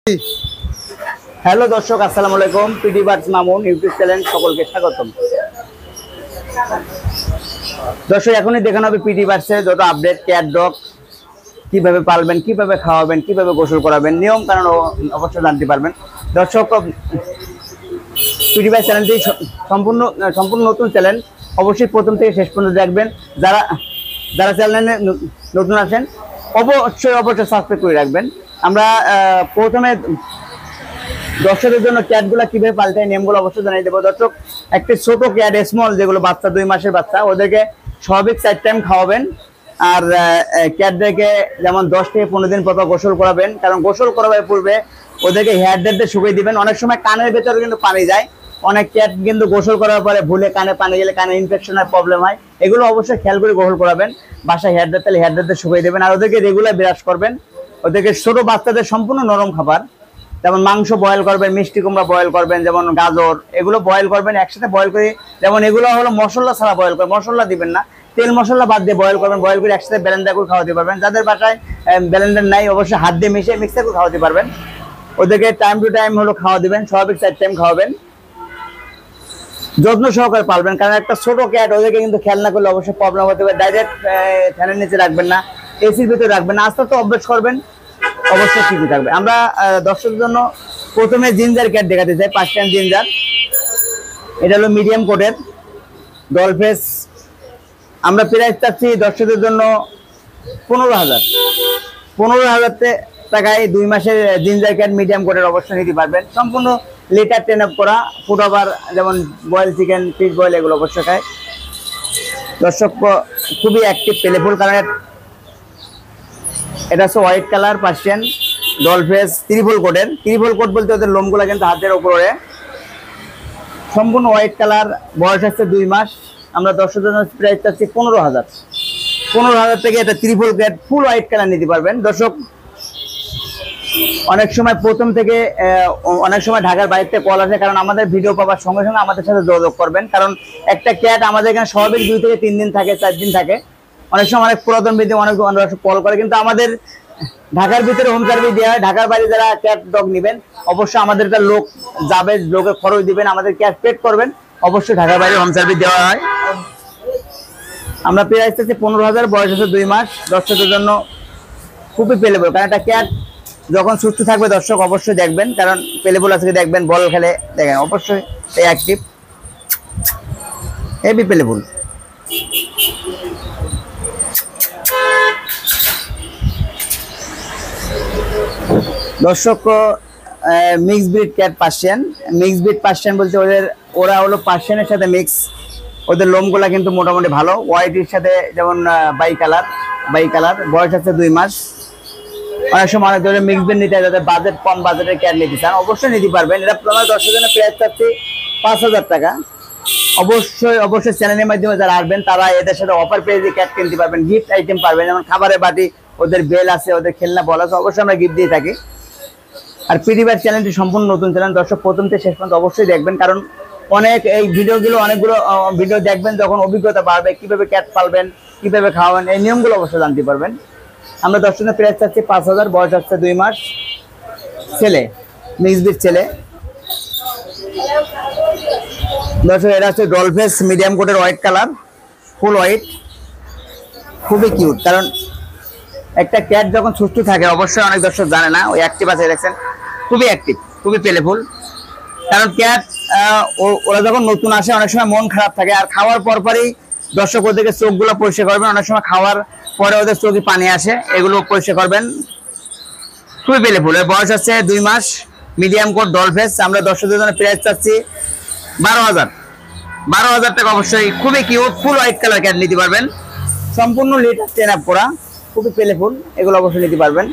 Hello দর্শক, আসসালামু আলাইকুম। PD Birds Mamun YouTube channel সকলকে স্বাগতম। দর্শক, এখনই দেখানো হবে পিডি বার্ডসের যত আপডেট, ক্যাট ডগ কিভাবে পালবেন, কিভাবে খাওয়াবেন, কিভাবে গোসল করাবেন, নিয়ম কারণ অবশ্যই জানতে পারবেন। দর্শক, পিডি বার্ডস চ্যানেলটি সম্পূর্ণ নতুন চ্যানেল, অবশ্যই প্রথম থেকে শেষ পর্যন্ত দেখবেন। যারা চ্যানেলে নতুন আছেন অবশ্যই সাবস্ক্রাইব করে রাখবেন। আমরা প্রথমে দর্শকদের জন্য ক্যাটগুলো কিভাবে পাল্টায় নিয়মগুলো অবশ্যই জানিয়ে দেবো। দর্শক, একটি ছোট ক্যাট স্মল, যেগুলো বাচ্চা 2 মাসের বাচ্চা, ওদেরকে স্বাভাবিক 4 টাইম খাওয়াবেন। আর ক্যাটদেরকে যেমন 10 থেকে 15 দিন পর গোসল করাবেন, কারণ গোসল করাবার পূর্বে ওদেরকে হেয়ার ড্রায়ার শুকিয়ে দিবেন। অনেক সময় কানের ভেতরে কিন্তু পানি যায়, অনেক ক্যাট কিন্তু গোসল করার পরে ভুলে কানে পানি গেলে কানে ইনফেকশনের প্রবলেম হয়। এগুলো অবশ্যই খেয়াল করে গোসল করাবেন। বাসায় হেয়ার ড্রায়ার তাহলে হেয়ার ড্রায়ার শুকিয়ে দেবেন। আর ওদেরকে রেগুলার ব্রাশ করবেন। ওদেরকে ছোট বাচ্চাদের সম্পূর্ণ নরম খাবার, যেমন মাংস বয়েল করবেন, মিষ্টি কুমড়া বয়েল করবেন, যেমন গাজর, এগুলো বয়েল করবেন একসাথে বয়েল করে। যেমন এগুলো হলো মশলা ছাড়া বয়েল করবেন, মশলা দিবেন না, তেল মশলা বাদ দিয়ে বয়েল করবেন। বয়েল করে একসাথে ব্লেন্ডার করে খাওয়াতে পারবেন। যাদের বাসায় ব্লেন্ডার নাই অবশ্যই হাত দিয়ে মিক্সার করে খাওয়াতে পারবেন। ওদেরকে টাইম টু টাইম হলো খাওয়া দিবেন, স্বাভাবিক 4 টাইম খাওয়াবেন। যত্ন সহকারে পালবেন, কারণ একটা ছোট ক্যাট, ওদেরকে কিন্তু খেয়াল না করলে অবশ্যই প্রবলেম হতে পারে। ডাইরেক্ট ফ্যানের নিচে রাখবেন না, এসির ভিতরে রাখবেন না, আস্তে আস্তে অভ্যাস করবেন, অবশ্যই ঠিকই থাকবে। আমরা দর্শকদের জন্য প্রথমে জিঞ্জার ক্যাট দেখাতে চাই, 5 টাইম জিঞ্জার। এটা হলো মিডিয়াম কোটের ডলফেস। আমরা প্রাইস চাচ্ছি দর্শকদের জন্য 15,000 টাকায় 2 মাসের জিঞ্জার ক্যাট মিডিয়াম কোটের অবশ্যই নিতে পারবেন। সম্পূর্ণ লিটার ট্রেন আপ করা, ফুড ওভার, যেমন বয়েল চিকেন, ফিশ বয়েল, এগুলো অবশ্যই খায়। দর্শক, খুবই অ্যাক্টিভ পেলেফুল, কারণ এটা হচ্ছে white colour Persian doll face, triple coat বলতে ওদের লোমগুলো কিন্তু হাতের উপরে, সম্পূর্ণ হোয়াইট কালার, বয়স হচ্ছে 2 মাস। আমরা দর্শকদের প্রাইস চাচ্ছি 15,000 থেকে এটা triple coat full white colour নিতে পারবেন। দর্শক, অনেক সময় ঢাকার বাইরে থেকে কল আসে, কারণ আমাদের ভিডিও পাওয়ার সঙ্গে সঙ্গে আমাদের সাথে যোগাযোগ করবেন। কারণ একটা ক্যাট আমাদের এখানে স্বাভাবিক 2 থেকে 3 দিন থাকে, 4 দিন থাকে। অনেক সময় অনেক পুরাতন বিধি অনেক কল করে, কিন্তু আমাদের ঢাকার ভিতরে হোম সার্ভিস দেওয়া হয়। ঢাকার বাইরে যারা ক্যাট ডগ নেবেন অবশ্যই আমাদের লোক যাবে, লোকের খরচ দিবেন, আমাদের ক্যাট পেড করবেন, অবশ্যই ঢাকার বাইরে হোম সার্ভিস দেওয়া হয়। আমরা প্রাইস চাচ্ছি 15,000, বয়স হচ্ছে 2 মাস। দর্শকদের জন্য খুবই পেলেবল, কারণ একটা ক্যাট যখন সুস্থ থাকবে দর্শক অবশ্যই দেখবেন, কারণ পেলেবল আজকে দেখবেন, বল খেলে দেখেন, অবশ্যই অ্যাক্টিভ, হেভি পেলেবল। দর্শক, mix breed cat Persian. Mix breed Persian বলতে ওরা হলো পার্সিয়ানের সাথে মিক্স। ওদের লোমগুলা কিন্তু মোটামুটি ভালো, হোয়াইটের সাথে, যেমন বাই কালার। বয়স আছে 2 মাস। অনেক সময় অনেক ধরনের মিক্স ব্রিড নিতে, যাদের বাজেট কম, বাজেটের ক্যাট নিতে চান অবশ্যই নিতে পারবেন। এটা দর্শকের জন্য প্রাইস চাচ্ছি 5,000 টাকা। অবশ্যই চ্যানেলের মাধ্যমে যারা আসবেন তারা এদের সাথে অফার পেয়ে ক্যাট কিনতে পারবেন, গিফট আইটেম পারবেন, যেমন খাবারের বাটি, ওদের বেল আছে, ওদের খেলনা বল আছে, অবশ্যই আমরা গিফট দিয়ে থাকি। আর পিডি বার্ডস চ্যানেলটি সম্পূর্ণ নতুন চ্যানেল, দর্শক প্রথম থেকে শেষ পর্যন্ত অবশ্যই দেখবেন, কারণ অনেকগুলো ভিডিও দেখবেন, যখন অভিজ্ঞতা বাড়বে, কিভাবে ক্যাট পালবেন, কিভাবে খাওয়াবেন, এই নিয়মগুলো অবশ্যই জানতে পারবেন। আমরা দর্শকের প্রাইস চাচ্ছি 5,000, বয়স হচ্ছে 2 মাস, ছেলে, মিক্স ব্রিড ছেলে। দর্শক, এটা হচ্ছে ডলফেস মিডিয়াম কোটের হোয়াইট কালার, ফুল হোয়াইট, খুবই কিউট। কারণ একটা ক্যাট যখন সুস্থ থাকে, অবশ্যই অনেক দর্শক জানে না, ওই অ্যাক্টিভ আছে দেখছেন, খুবই অ্যাক্টিভ, খুবই পেলেফুল। কারণ ক্যাট ওরা যখন নতুন আসে অনেক সময় মন খারাপ থাকে, আর খাওয়ার পরপরই দর্শক ওদেরকে চোখগুলো পরিষ্কার করবেন। অনেক সময় খাওয়ার পরে ওদের চোখে পানি আসে, এগুলো পরিষ্কার করবেন, খুবই পেলেফুল। এর বয়স হচ্ছে 2 মাস, মিডিয়াম কোট ডলফেস। আমরা দর্শকদের জন্য প্রাইস চাচ্ছি 12,000 টাকা। অবশ্যই খুবই cute, full white colour cat নিতে পারবেন, সম্পূর্ণ লিটার ট্রেন আপ করা, খুবই পেলেফুল, এগুলো অবশ্যই নিতে পারবেন।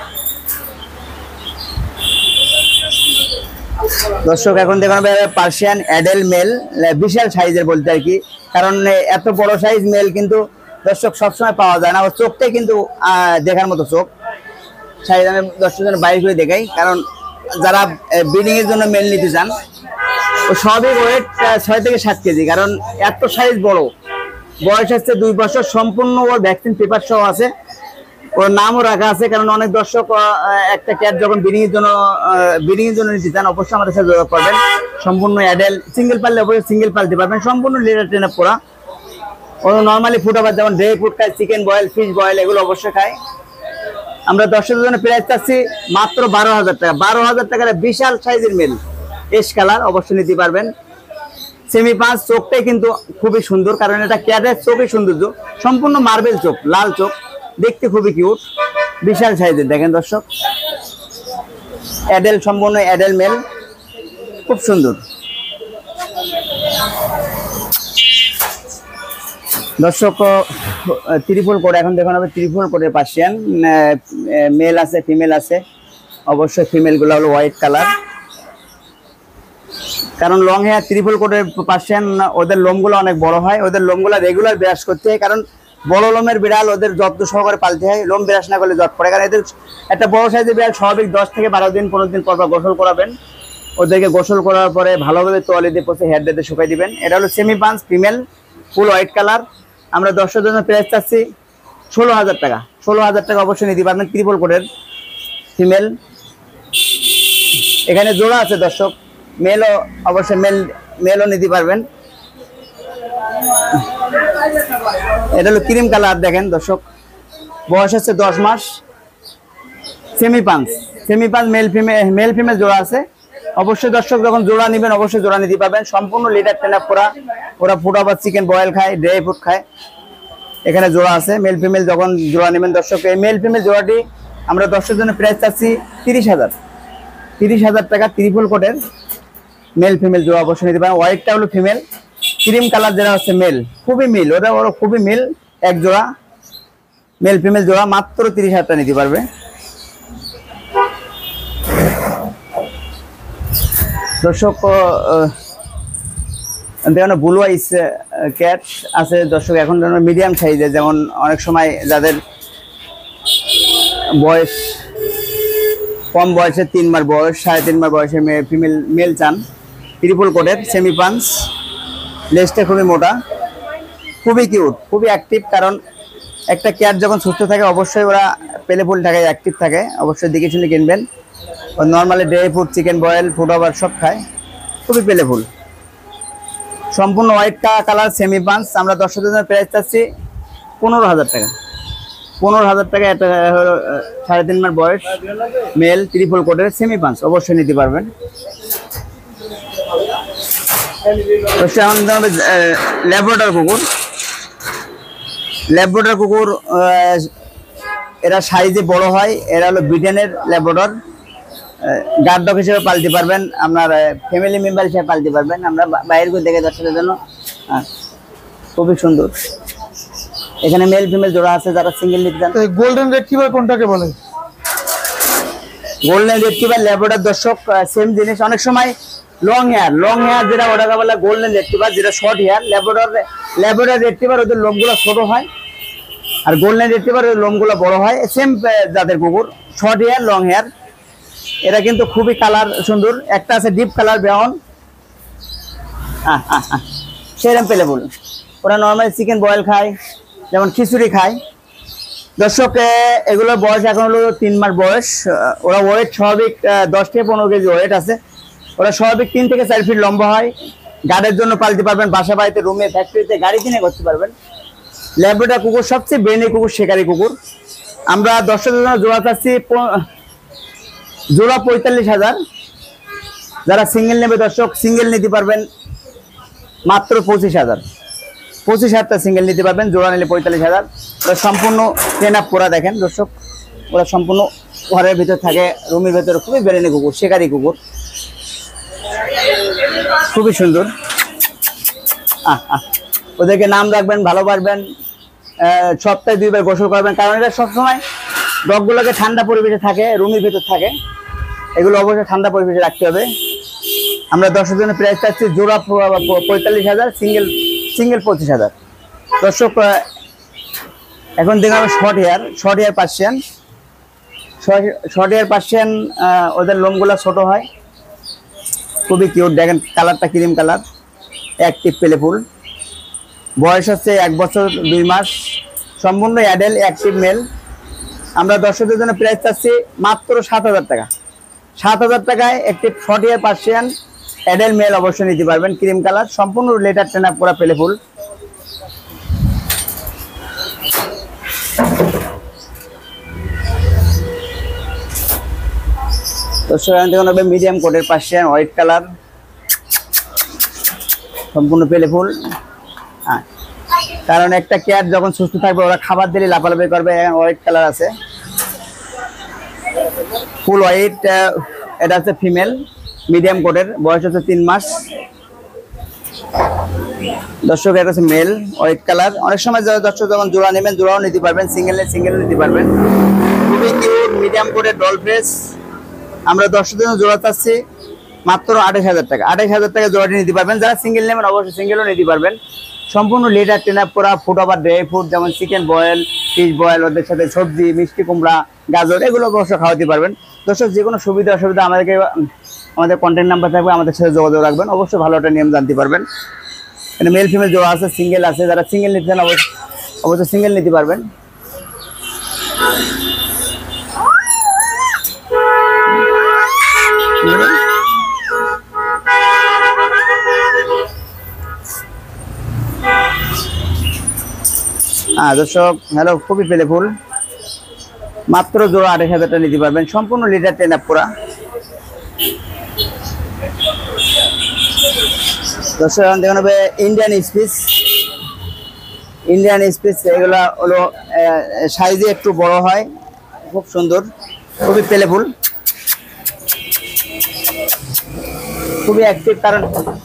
দর্শক, এখন দেখুন পার্সিয়ান অ্যাডেল মেল, বিশাল সাইজের বলতে আর কি, কারণ এত বড় সাইজ মেল কিন্তু দর্শক সবসময় পাওয়া যায় না। ওর চোখটাই কিন্তু দেখার মতো চোখ। সাইজ আমি দর্শকদের বাইরে করে দেখাই, কারণ যারা ব্রিডিং এর জন্য মেল নিতে চান, ও সবই ওয়েট 6 থেকে 7 কেজি, কারণ এত সাইজ বড়। বয়স হচ্ছে 2 বছর, সম্পূর্ণ ওর ভ্যাকসিন পেপার সহ আছে। ওর নামও রাখা আছে, কারণ অনেক দর্শক একটা ক্যাট যখন ব্রিডিং এর জন্য নিতে চান অবশ্যই আমাদের সাথে যোগাযোগ করবেন। সম্পূর্ণ অ্যাডেল, সিঙ্গেল পাললে অবশ্যই সিঙ্গেল পালতে পারবেন, সম্পূর্ণ লিডার ট্রেন আপ করা। ও নর্মালি ফুড আবার যেমন ড্রাই ফুড খায়, চিকেন বয়েল, ফিশ বয়েল এগুলো অবশ্যই খায়। আমরা দর্শকের জন্য প্রাইস চাচ্ছি মাত্র 12,000 টাকা। 12,000 টাকার বিশাল সাইজের মেল, এস কালার, অবশ্যই নিতে পারবেন। সেমি পাঁচ, চোখটাই কিন্তু খুবই সুন্দর, কারণ এটা ক্যাটের চোখই সৌন্দর্য, সম্পূর্ণ মার্বেল চোখ, লাল চোখ, দেখতে খুবই কিউট, বিশাল সাইজের। দেখেন দর্শক, অ্যাডেল, সম্পূর্ণ অ্যাডেল মেল, খুব সুন্দর। দর্শক ত্রিপল কোড এখন দেখানো হবে, ত্রিপল কোডের পার্সিয়ান মেল আছে, ফিমেল আছে। অবশ্যই ফিমেল গুলো হলো হোয়াইট কালার, কারণ লং হেয়ার ত্রিপল কোডের পার্সিয়ান ওদের লোমগুলো অনেক বড় হয়, ওদের লোমগুলো রেগুলার ব্রাশ করতে হয়, কারণ বড় লোমের বিড়াল ওদের যত্ন সহকারে পালতে হয়। লোম ব্রাশ না করলে জট পড়ে, কারণ এদের একটা বড় সাইজের বিড়াল স্বাভাবিক 10 থেকে 12 দিন 15 দিন পর গোসল করাবেন। ওদেরকে গোসল করার পরে ভালোভাবে তোয়ালে দিয়ে পচে হেয়ার ডেতে শুকাই দিবেন। এটা হলো semi punch female, full white colour. আমরা দর্শকের জন্য প্রাইস চাচ্ছি 16,000 টাকা। 16,000 টাকা অবশ্যই নিতে পারবেন, ত্রিপল কোডের ফিমেল। এখানে জোড়া আছে দর্শক, মেলও অবশ্যই মেলও নিতে পারবেন। এটা হলো ক্রিম কালার, দেখেন দর্শক, বয়স হচ্ছে 10 মাস। সেমি পাঞ্চ মেল ফিমেল জোড়া আছে। অবশ্যই দর্শক যখন জোড়া নেবেন অবশ্যই জোড়া নিতে পারবেন, সম্পূর্ণ লিডার ট্রেন আপ করা। ওরা ফুড আবার চিকেন বয়েল খায়, ড্রাই ফুড খায়। এখানে জোড়া আছে, মেল ফিমেল যখন জোড়া নেবেন দর্শক, এই মেল ফিমেল জোড়াটি আমরা দর্শকের জন্য প্রাইস চাচ্ছি 30,000 টাকা। ত্রিপল কোটের মেল ফিমেল জোড়া অবশ্যই নিতে পারেন। হোয়াইটটা হলো ফিমেল, ক্রিম কালার যেটা হচ্ছে মেল, খুবই মিল, ওরা খুবই মিল। এক জোড়া মেল ফিমেল জোড়া মাত্র 30,000 টাকা নিতে পারবে। দর্শক দেখুন ব্লু আইস ক্যাট আছে দর্শক, এখন মিডিয়াম সাইজের, যেমন অনেক সময় যাদের বয়স কম বয়সে 3 মাস বয়স, 3.5 মাস বয়সে ফিমেল মেল চান, ত্রিপল কোটের সেমি পাঞ্চ, লেজটা খুবই মোটা, খুবই কিউট, খুবই অ্যাক্টিভ। কারণ একটা ক্যাট যখন সুস্থ থাকে অবশ্যই ওরা পেলেফুল থাকে, অ্যাক্টিভ থাকে, অবশ্যই দেখে শুনে কিনবেন। ও normally dry food, chicken boil, food over সব খায়, খুবই পেলেফুল। সম্পূর্ণ হোয়াইট কালার, সেমি পাঞ্চ। আমরা দর্শকদের জন্য প্রাইস চাচ্ছি 15,000 টাকা। 15,000 টাকা। এটা 3.5 মাস বয়স, মেল, ত্রিপল কোটের সেমি পাঞ্চ, অবশ্যই নিতে পারবেন। ল্যাব্রাডর কুকুর, এরা সাইজে বড় হয়। এরা হলো ব্রিটেনের ল্যাব্রাডর, গার্ড ডগ হিসেবে পালতে পারবেন, আপনার ফ্যামিলি মেম্বার হিসেবে পালতে পারবেন। আমরা বাইরের করে দেখে দর্শকের জন্য খুবই সুন্দর। এখানে মেল ফিমেল জোড়া আছে, যারা সিঙ্গেল নিতে চান। গোল্ডেন রেট্রিভার কোনটাকে বলে? গোল্ডেন রেট্রিভার ল্যাব্রাডর দর্শক সেম জিনিস। অনেক সময় লং হেয়ার যেটা ওটাকে বলে গোল্ডেন রেট্রিভার, যেটা শর্ট হেয়ার। ল্যাব্রাডর রেট্রিভার ওদের লোমগুলো ছোট হয়, আর গোল্ডেন রেট্রিভার ওদের লোমগুলো বড় হয়। সেম জাতের কুকুর, শর্ট হেয়ার, লং হেয়ার। এরা কিন্তু খুবই কালার সুন্দর। একটা আছে ডিপ কালার ব্রাউন, সেরকম পেলেবল। ওরা নর্মালি চিকেন বয়েল খায়, যেমন খিচুড়ি খায়। দর্শক এগুলোর বয়স এখন হলো 3 মাস বয়স। ওরা ওয়েট স্বাভাবিক 10 থেকে 15 কেজি ওয়েট আছে। ওরা স্বাভাবিক 3 থেকে 4 ফিট লম্বা হয়। গার্ডের জন্য পালতে পারবেন, বাসা বাড়িতে, রুমে, ফ্যাক্টরিতে, গাড়ি কিনে করতে পারবেন। ল্যাব্রাডর কুকুর সবচেয়ে ব্রেনি কুকুর, শিকারি কুকুর। আমরা দর্শকদের জন্য জোড়া চাচ্ছি জোড়া 45,000। যারা সিঙ্গেল নেবে দর্শক, সিঙ্গেল নিতে পারবেন মাত্র 25,000। 25,000টা সিঙ্গেল নিতে পারবেন, জোড়া নিলে 45,000। ওরা সম্পূর্ণ ট্রেন আপ করা, দেখেন দর্শক, ওরা সম্পূর্ণ ঘরের ভিতর থাকে, রুমের ভেতরে, খুবই বেরেনি কুকুর, শিকারি কুকুর, খুবই সুন্দর। ওদেরকে নাম রাখবেন, ভালোবাসবেন, সপ্তাহে 2 বার গোসল করবেন, কারণ এটা সবসময় ডগগুলোকে ঠান্ডা পরিবেশে থাকে, রুমের ভিতর থাকে, এগুলো অবশ্যই ঠান্ডা পরিবেশে রাখতে হবে। আমরা 10 জনের প্রাইস চাচ্ছি জোড়া 45,000, সিঙ্গেল 25,000। দর্শক এখন দেখলাম শর্ট হেয়ার পার্সিয়ান, ওদের লোমগুলো ছোট হয়, খুবই কিউট। দেখেন কালারটা ক্রিম কালার, অ্যাক্টিভ পেলেফুল। বয়স হচ্ছে 1 বছর 2 মাস, সম্পূর্ণ অ্যাডেল, অ্যাক্টিভ মেল। আমরা দর্শকদের জন্য প্রাইস চাচ্ছি মাত্র 7,000 টাকা। 7,000 টাকায় একটি 40 ইয়ার পার্সিয়ান অ্যাডাল্ট মেল অবশ্যই নিতে পারবেন, ক্রিম কালার, সম্পূর্ণ লেটার ট্রেন আপ করা পেলে ফুল। দর্শক মিডিয়াম কোটের পার্সিয়ান হোয়াইট কালার, সম্পূর্ণ পেলে ফুল। হ্যাঁ, কারণ একটা ক্যাট যখন সুস্থ থাকবে ওরা খাবার দিলে লাফালাফি করবে। হোয়াইট কালার আছে, ফুল হোয়াইট। এটা হচ্ছে ফিমেল মিডিয়াম কোটের, বয়স হচ্ছে 3 মাস। দর্শক এটা হচ্ছে মেল হোয়াইট কালার। অনেক সময় দর্শক যখন জোড়া নেবেন জোড়াও নিতে পারবেন, সিঙ্গেল নিতে পারবেন। খুবই কিউট মিডিয়াম কোটের ডল ফেস। আমরা দর্শকদের জন্য জোড়া চাচ্ছি মাত্র 28,000 টাকা। 28,000 টাকা জোড়াটি নিতে পারবেন। যারা সিঙ্গেল নেবেন অবশ্যই সিঙ্গেলও নিতে পারবেন। সম্পূর্ণ লেটার ট্রেন আপ করা, ফুড ওভার ড্রাই ফুড, যেমন চিকেন বয়েল, ফিশ বয়েল, ওদের সাথে সবজি, মিষ্টি কুমড়া, গাজর, এগুলো অবশ্যই খাওয়াতে পারবেন। দর্শক যে কোনো সুবিধা অসুবিধা আমাদের কন্ট্যাক্ট নাম্বার থাকবে, আমাদের সাথে যোগাযোগ রাখবেন। অবশ্যই ভালো একটা নিয়ম জানতে পারবেন। এখানে মেল ফিমেল জোড়া আছে, সিঙ্গেল আছে। যারা সিঙ্গেল নিতে চান অবশ্যই সিঙ্গেল নিতে পারবেন। দর্শক হ্যালো, খুবই পেলে ফুল, মাত্র জোড়া 28,000 টাকা নিতে পারবেন, সম্পূর্ণ লিটার ট্রেন আপ করা। দর্শক দেখুন হবে ইন্ডিয়ান স্পিচ। ইন্ডিয়ান স্পিচ এগুলা হলো সাইজে একটু বড় হয়, খুব সুন্দর, খুবই পেলে ফুল, খুবই অ্যাক্টিভ। কারণ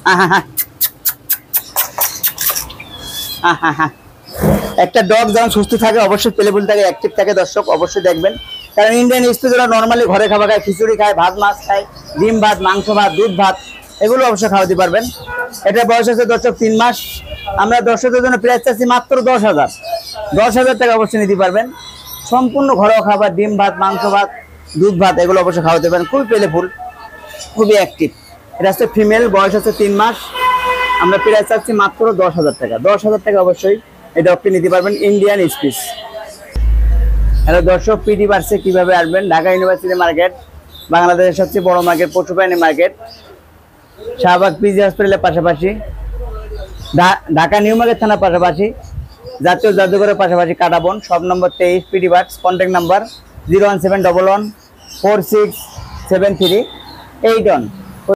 একটা ডগ যখন সুস্থ থাকে অবশ্যই পেলেবুল থাকে, অ্যাক্টিভ থাকে। দর্শক অবশ্যই দেখবেন, কারণ ইন্ডিয়ান স্পিচ ওরা নর্মালি ঘরে খাবার খায়, খিচুড়ি খায়, ভাত মাছ খায়, ডিম ভাত, মাংস ভাত, দুধ ভাত, এগুলো অবশ্যই খাওয়াতে পারবেন। এটা বয়স আছে দর্শক 3 মাস। আমরা দর্শকদের জন্য প্রাইস চাচ্ছি মাত্র 10,000। 10,000 টাকা অবশ্যই নিতে পারবেন। সম্পূর্ণ ঘরোয়া খাবার, ডিম ভাত, মাংস ভাত, দুধ ভাত, এগুলো অবশ্যই খাওয়াতে পারেন। খুবই পেলে ফুল, খুবই অ্যাক্টিভ। এটা হচ্ছে ফিমেল, বয়স হচ্ছে 3 মাস। আমরা প্রাইস চাচ্ছি মাত্র 10,000 টাকা। 10,000 টাকা অবশ্যই এই ডগটি নিতে পারবেন, ইন্ডিয়ান স্পিচ। হ্যালো দর্শক, পিডি বার্সে কিভাবে আসবেন? ঢাকা ইউনিভার্সিটি মার্কেট, বাংলাদেশের সবচেয়ে বড় মার্কেট, পশু প্রাণী মার্কেট, শাহবাগ পিজি হসপিটালের পাশাপাশি, ঢাকা নিউ মার্কেট থানার পাশাপাশি, জাতীয় জাদুঘরের পাশাপাশি, Katabon, shop number 23, PD Birds. Contact number 01711 467381।